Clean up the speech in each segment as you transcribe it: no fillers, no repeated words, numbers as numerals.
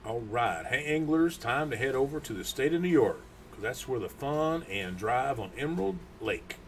All right, hey anglers, time to head over to the state of New York, because that's where the fun and drive on Emerald Lake.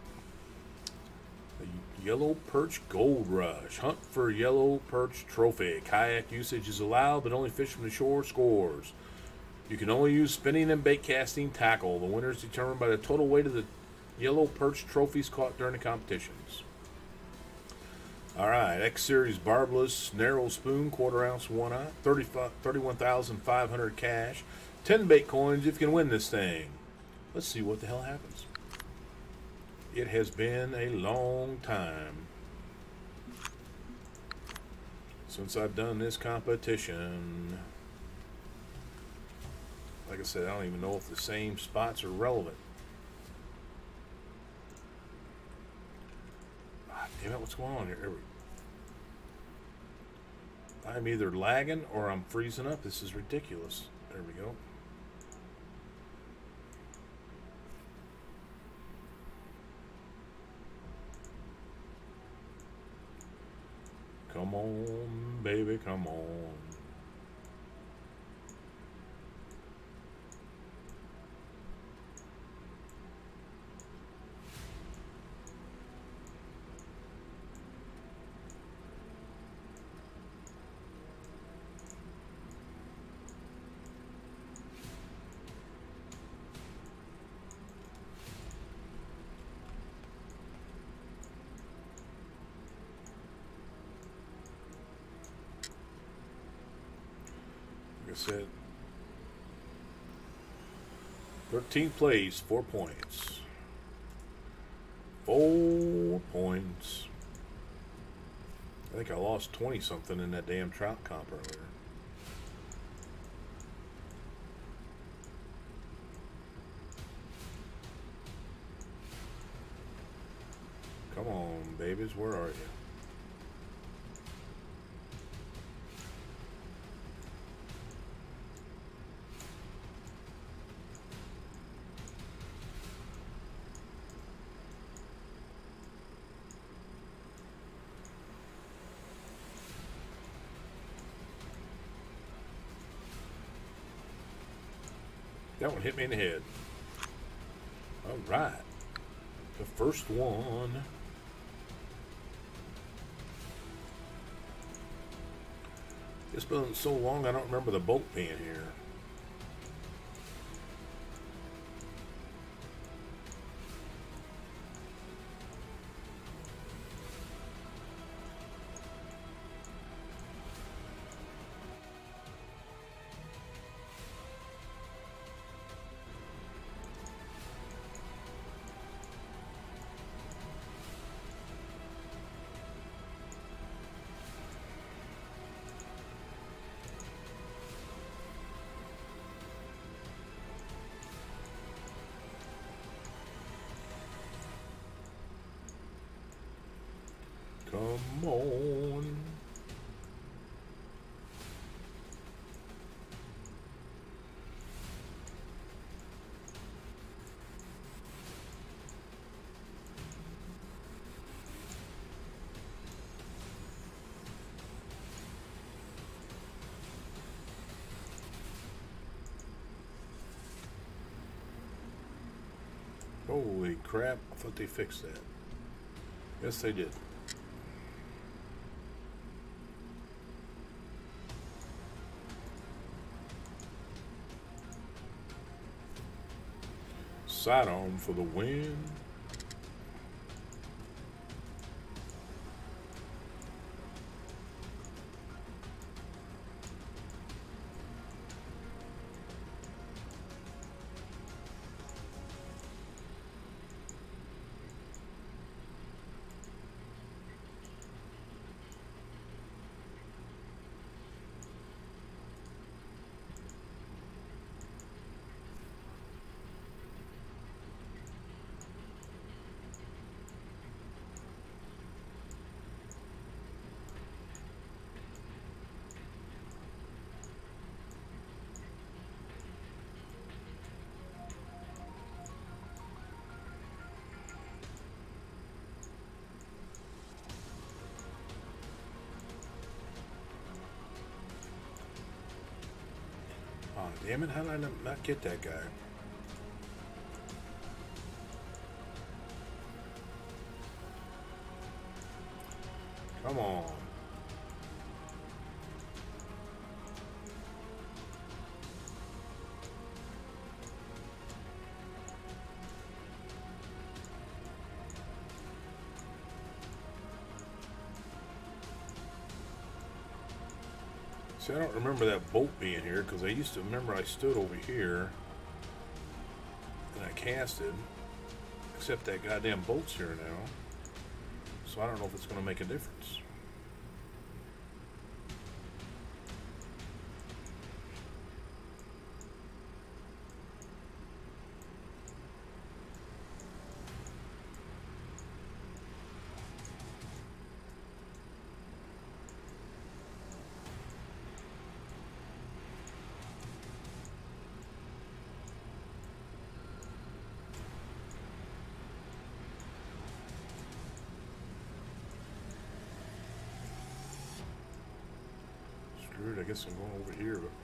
The Yellow Perch Goldrush. Hunt for yellow perch trophy. Kayak usage is allowed, but only fish from the shore scores. You can only use spinning and bait casting tackle. The winner is determined by the total weight of the yellow perch trophies caught during the competitions. All right, X Series barbless narrow spoon, quarter ounce, 1 ounce, 31,500 cash, 10 bait coins if you can win this thing. Let's see what the hell happens. It has been a long time since I've done this competition. Like I said, I don't even know if the same spots are relevant. Ah, damn it, what's going on here? I'm either lagging or I'm freezing up. This is ridiculous. There we go. Come on, baby, come on. Like I said, 13th place, 4 points. 4 points. I think I lost 20 something in that damn trout comp earlier. Come on, babies, where are you? That one hit me in the head. All right. The first one. It's been so long I don't remember the boat being here. Come on. Holy crap, I thought they fixed that. Yes, they did. Sidearm for the win. damn it. How did I not get that guy? Come on. See, I don't remember that boat being here because I used to remember I stood over here and I casted. Except that goddamn boat's here now. So I don't know if it's going to make a difference. I guess I'm going over here, but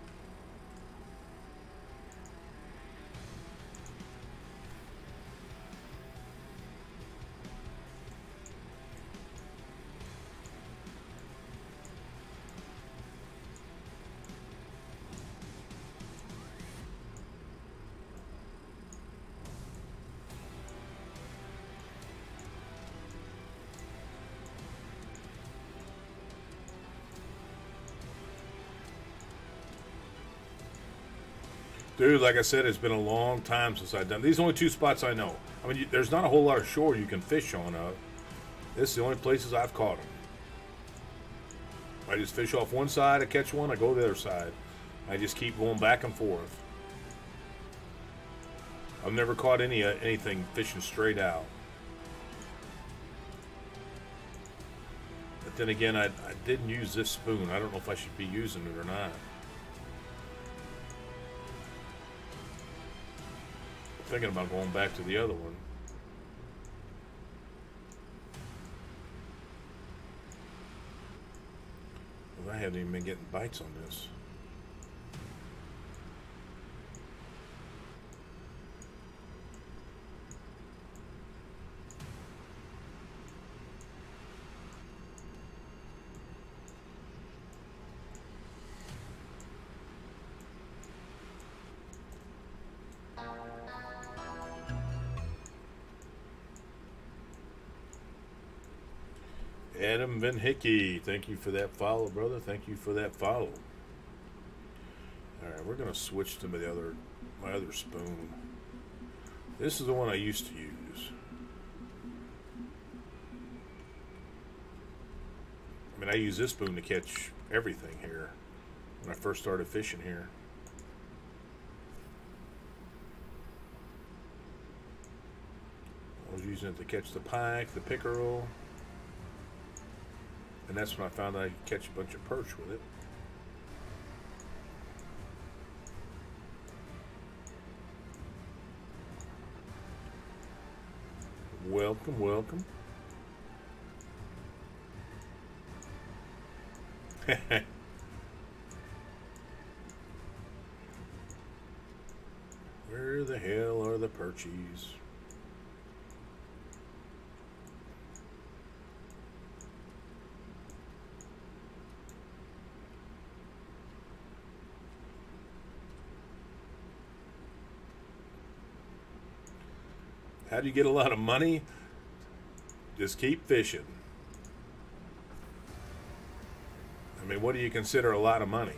dude, like I said, it's been a long time since I've done these. Are only two spots I know. I mean, there's not a whole lot of shore you can fish on. This is the only places I've caught them. I just fish off one side, I catch one, I go to the other side. I just keep going back and forth. I've never caught anything fishing straight out. But then again, I didn't use this spoon. I don't know if I should be using it or not. Thinking about going back to the other one. I haven't even been getting bites on this. Adam Van Hickey, thank you for that follow, brother. Thank you for that follow. All right, we're gonna switch to my other spoon. This is the one I used to use. I mean, I use this spoon to catch everything here when I first started fishing here. I was using it to catch the pike, the pickerel. And that's when I found I could catch a bunch of perch with it. Welcome, welcome. Where the hell are the perchies? How do you get a lot of money? Just keep fishing. I mean, what do you consider a lot of money?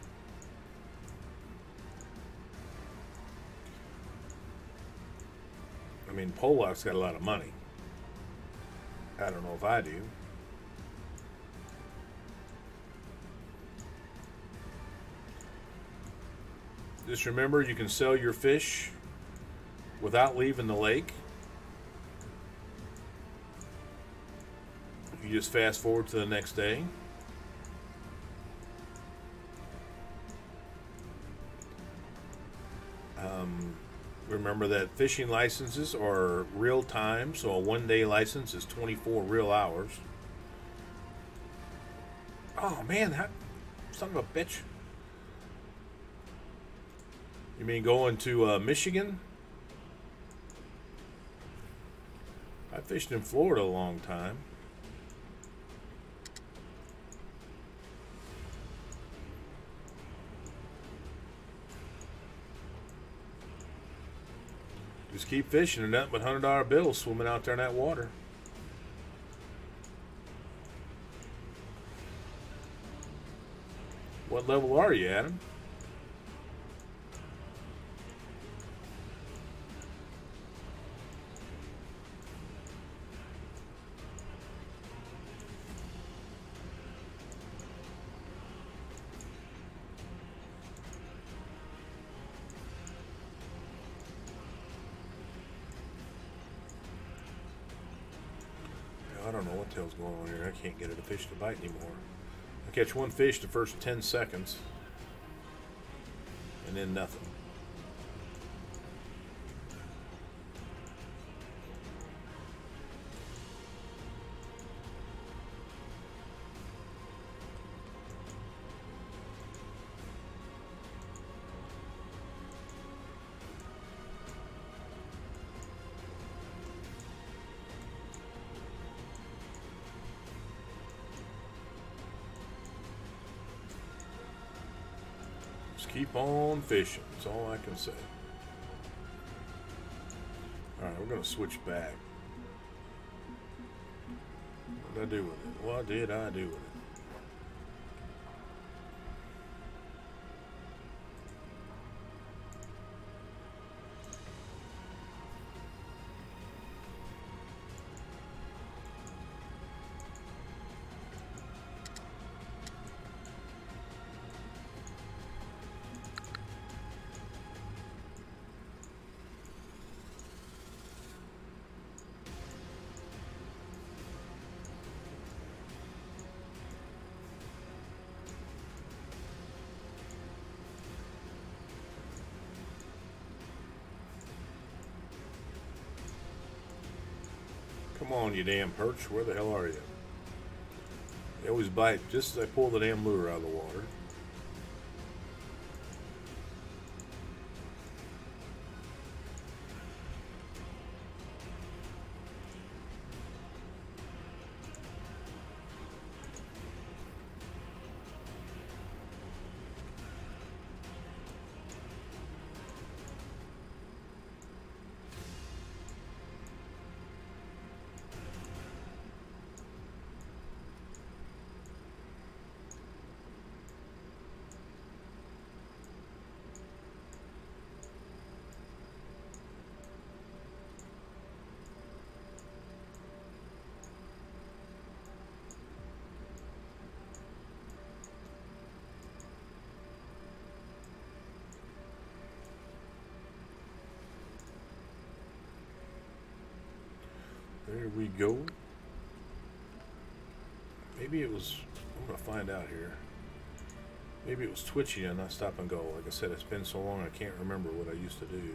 I mean, Pollock's got a lot of money. I don't know if I do. Just remember, you can sell your fish without leaving the lake. You just fast forward to the next day. Remember that fishing licenses are real time, so a one-day license is 24 real hours. Oh man, that son of a bitch. You mean going to Michigan? I fished in Florida a long time. Just keep fishing and nothing but $100 bills swimming out there in that water. What level are you, Adam? I don't know what the hell's going on here. I can't get it to fish to bite anymore. I catch one fish the first 10 seconds, and then nothing. Keep on fishing. That's all I can say. Alright, we're going to switch back. What did I do with it? What did I do with it? Come on, you damn perch. Where the hell are you? They always bite just as I pull the damn lure out of the water. There we go. Maybe it was, I'm going to find out here. Maybe it was twitching and not stop and go. Like I said, it's been so long I can't remember what I used to do.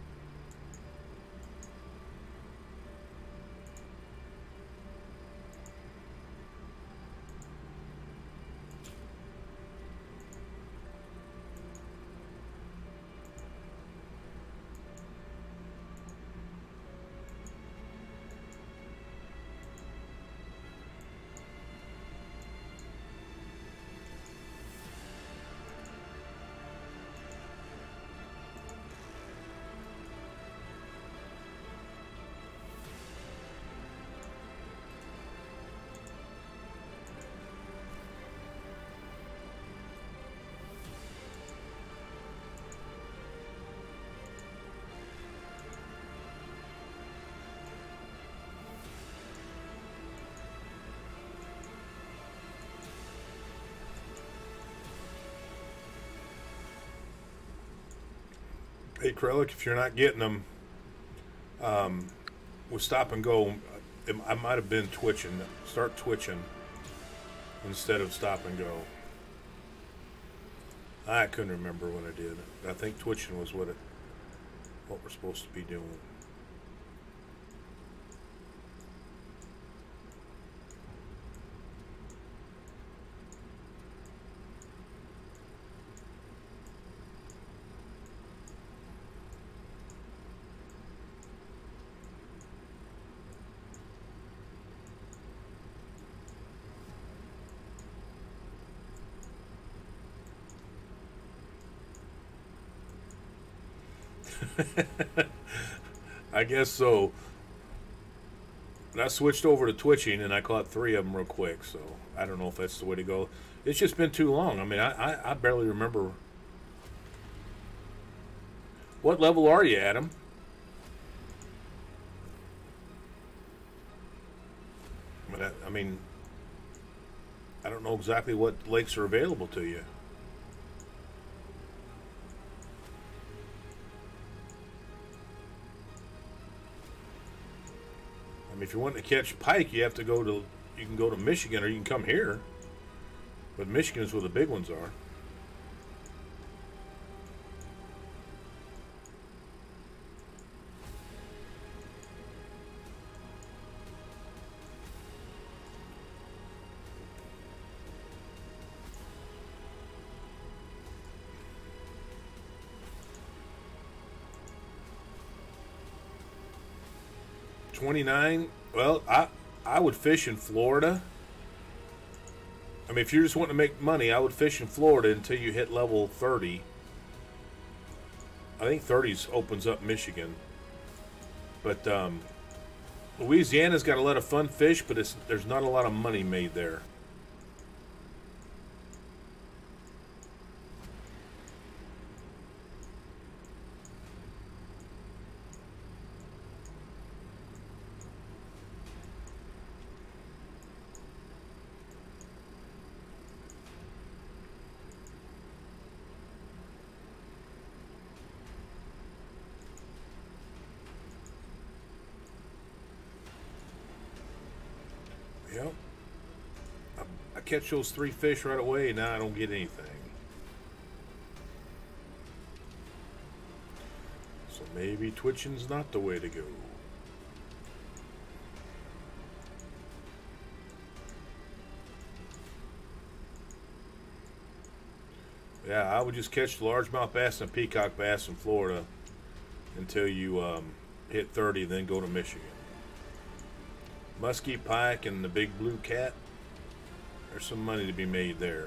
Hey, Krellick, if you're not getting them with stop and go, I might have been twitching. Start twitching instead of stop and go. I couldn't remember what I did. I think twitching was what we're supposed to be doing. I guess so. But I switched over to twitching and I caught 3 of them real quick. So I don't know if that's the way to go. It's just been too long. I mean, I barely remember. What level are you, Adam? I mean, I don't know exactly what lakes are available to you. I mean, if you want to catch pike, you have to go to. You can go to Michigan, or you can come here. But Michigan is where the big ones are. $29. Well, I would fish in Florida. I mean, if you're just wanting to make money, I would fish in Florida until you hit level 30. I think 30s opens up Michigan. But Louisiana's got a lot of fun fish, but there's not a lot of money made there. Yep. I catch those 3 fish right away, and now I don't get anything. So maybe twitching's not the way to go. Yeah, I would just catch largemouth bass and peacock bass in Florida until you hit 30, then go to Michigan. Muskie pike and the big blue cat, there's some money to be made there.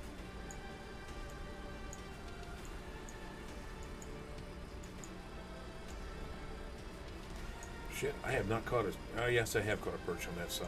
Shit, I have not caught a... Oh, yes, I have caught a perch on that side.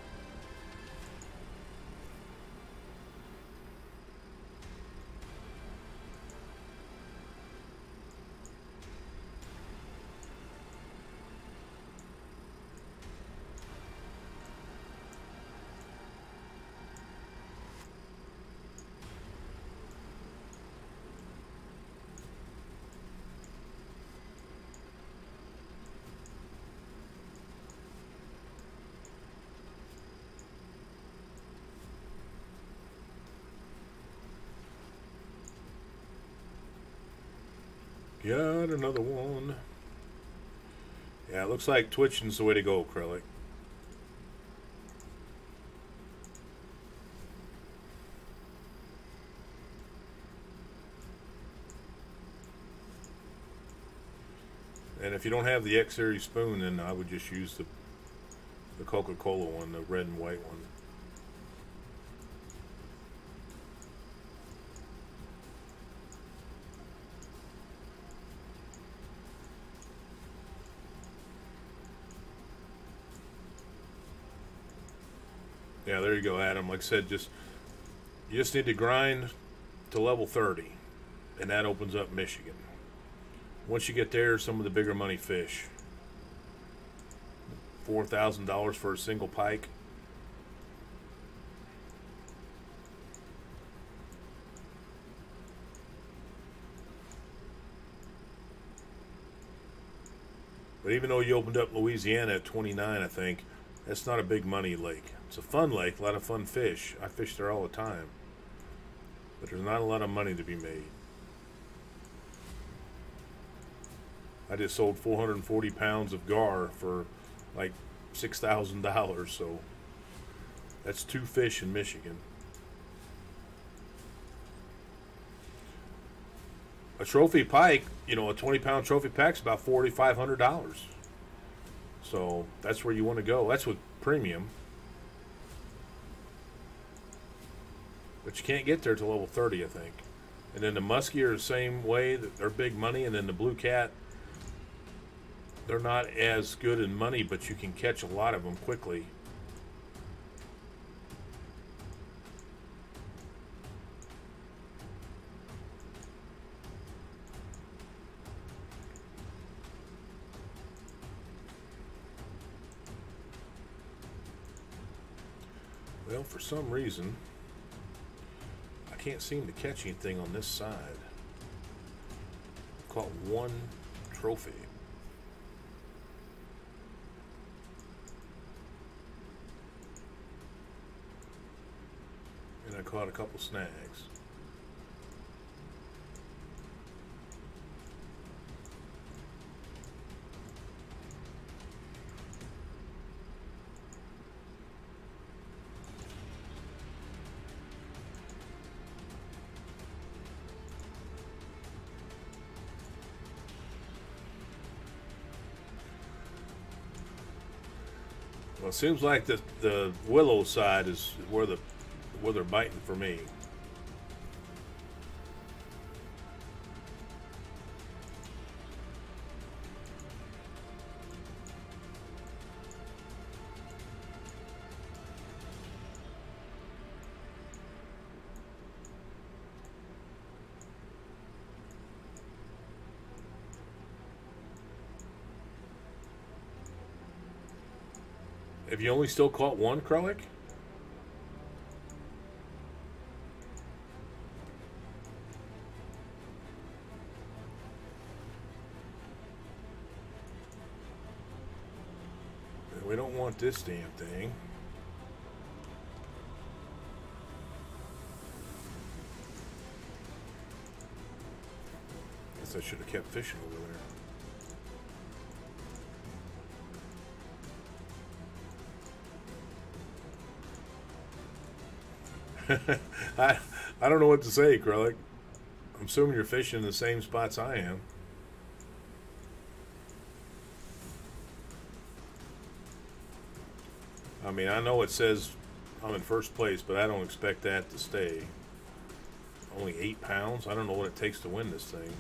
Got another one. Yeah, it looks like twitching's the way to go, acrylic. And if you don't have the X series spoon, then I would just use the Coca-Cola one, the red and white one. Yeah, there you go, Adam. Like I said, you just need to grind to level 30, and that opens up Michigan. Once you get there, some of the bigger money fish. $4,000 for a single pike. But even though you opened up Louisiana at 29, I think, that's not a big money lake. It's a fun lake, a lot of fun fish. I fish there all the time. But there's not a lot of money to be made. I just sold 440 pounds of gar for like $6,000, so that's 2 fish in Michigan. A trophy pike, you know, a 20-pound trophy pike's about $4,500. So that's where you want to go. That's with premium. But you can't get there to level 30, I think. And then the muskie are the same way. They're big money. And then the blue cat, they're not as good in money, but you can catch a lot of them quickly. Well, for some reason, I can't seem to catch anything on this side. I've caught one trophy. And I caught a couple snags. Well, it seems like the willow side is where they're biting for me. Have you only still caught one Krellick? We don't want this damn thing. Guess I should have kept fishing over there. I don't know what to say, Krellick. I'm assuming you're fishing in the same spots I am. I mean, I know it says I'm in first place, but I don't expect that to stay. Only 8 pounds? I don't know what it takes to win this thing.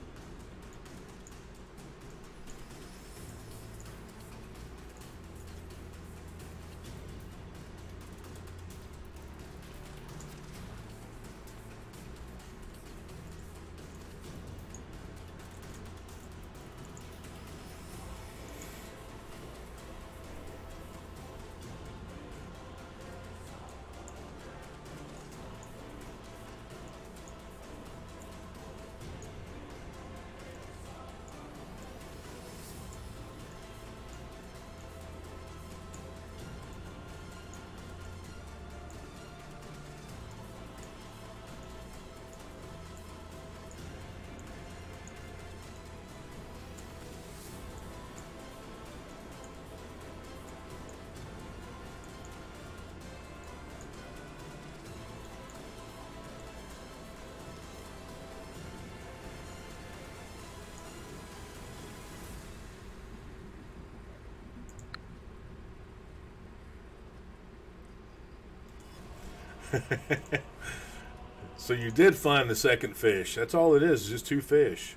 So you did find the second fish. That's all it is, just 2 fish.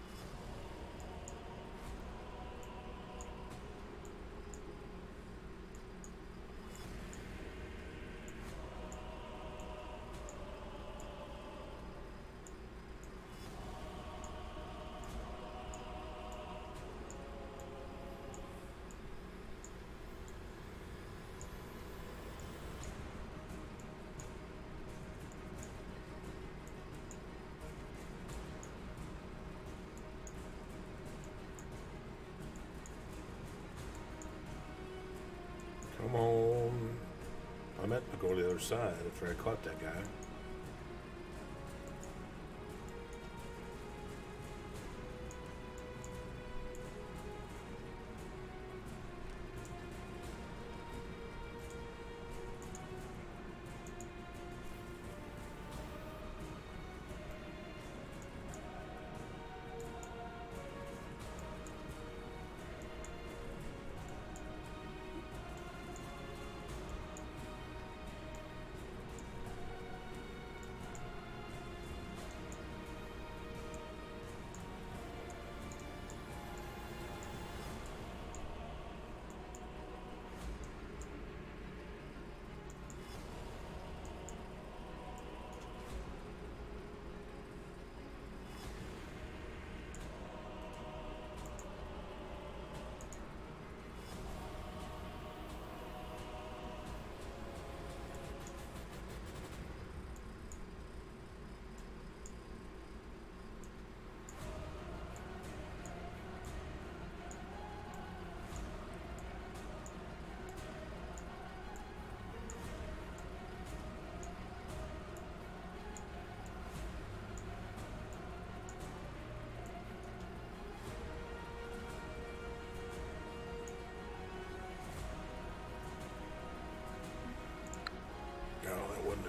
Come on. I meant to go to the other side after I caught that guy.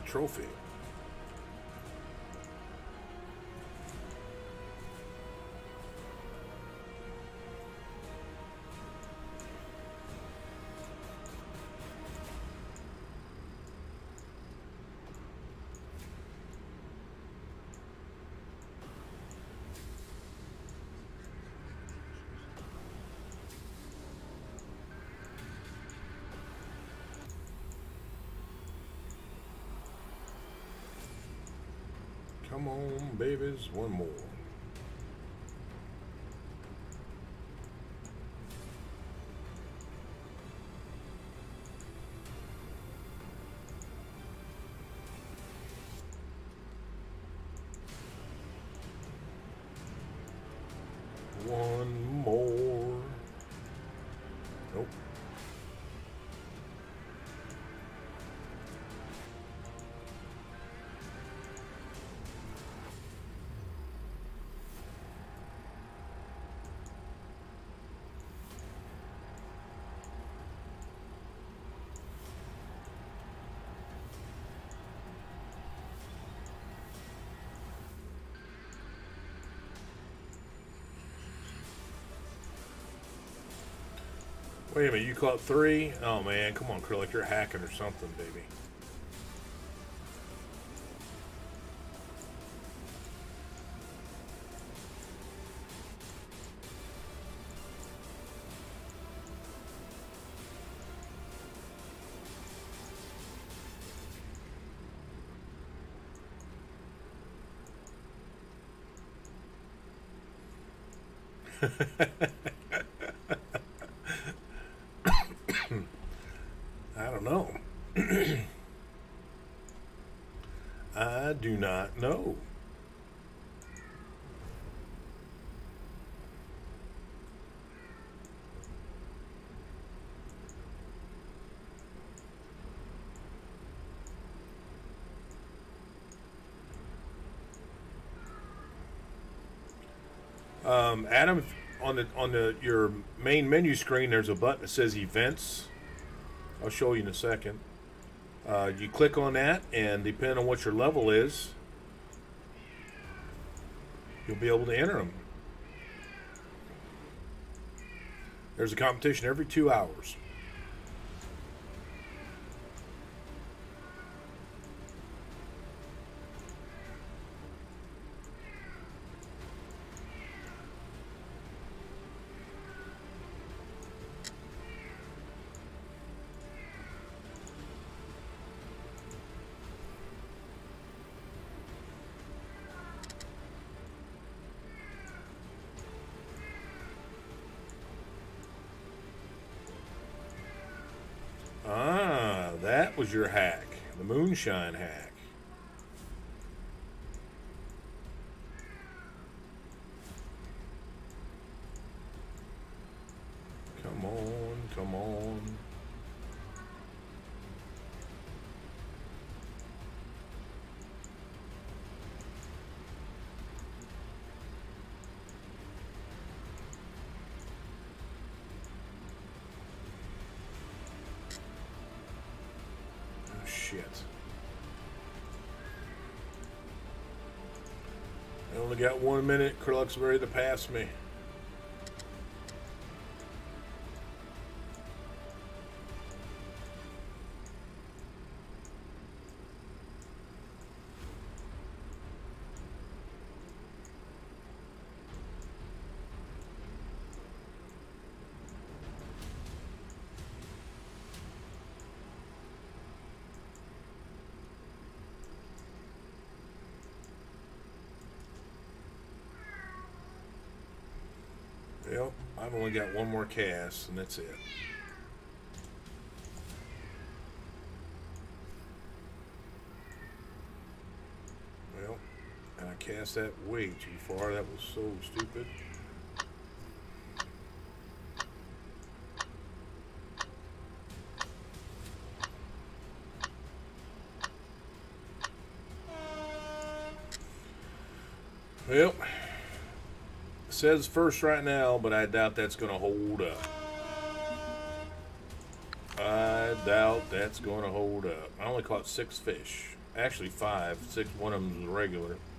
trophy. Come on, babies, one more. One more. Nope. Wait a minute, you caught 3? Oh man, come on, Krill, like you're hacking or something, baby. I don't know. I do not know. Adam, on the your main menu screen, there's a button that says Events. I'll show you in a second. You click on that, and depending on what your level is, you'll be able to enter them. There's a competition every 2 hours. Ah, that was your hack. The moonshine hack. Come on, come on. Shit. I only got 1 minute. Krilluk's ready to pass me. Well, I've only got 1 more cast, and that's it. Well, and I cast that way too far. That was so stupid. Well, it says first right now, but I doubt that's going to hold up. I doubt that's going to hold up. I only caught 6 fish. Actually 5. 6, one of them is regular.